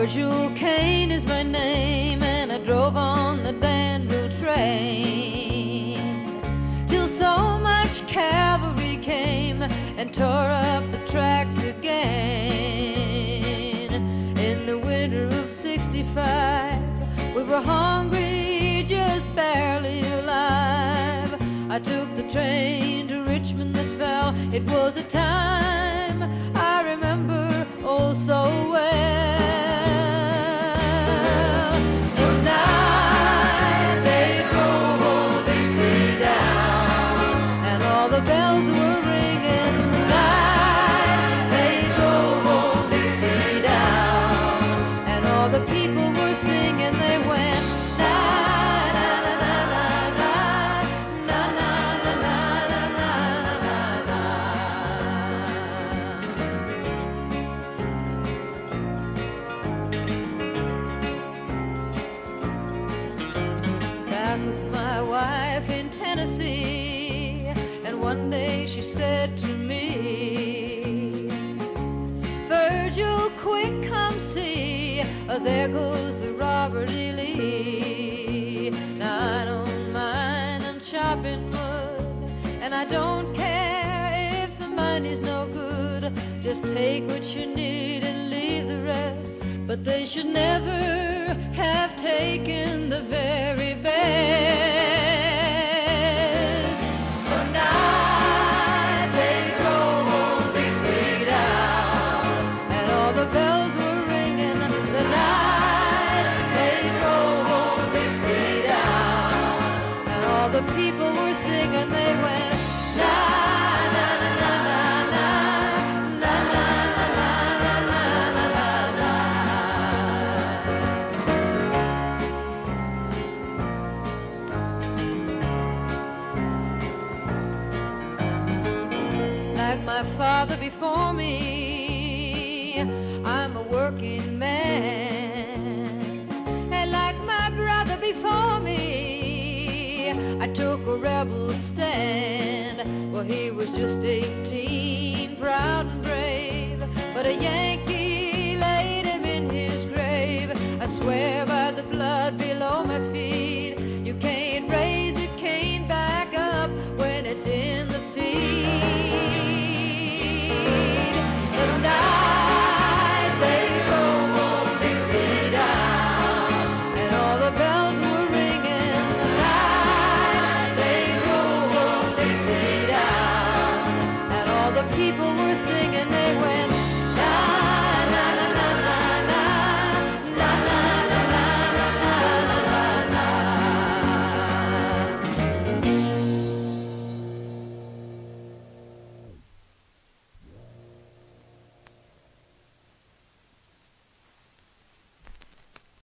Virgil Kane is my name, and I drove on the Danville train till so much cavalry came and tore up the tracks again. In the winter of '65, we were hungry, just barely alive. I took the train to Richmond that fell. It was a time I remember oh so well. The night they drove old Dixie down, and all the bells were ringing. The night they drove old Dixie down, and all the people were singing. They went na na na na na na na na na na na. Back with my wife in Tennessee, and one day she said to me, Virgil, quick, come see, there goes the Robert E. Lee. Now I don't mind, I'm chopping wood, and I don't care if the money's no good. Just take what you need and leave the rest. But they should never have taken the very best. The night they drove old Dixie down, and all the bells were ringing. The night they drove old Dixie down, and all the people were singing. They went na na na na na na na na na na na. Like my father before me, I'm a working man. And like my brother before me, I took a rebel stand. Well, he was just 18, proud and brave, but a Yankee laid him in his grave. I swear by the blood below my feet, you can't raise the cane back up when it's in the feed. The night they drove old Dixie down, and all the bells were ringing. The night they drove old Dixie down, and all the people were singing. They went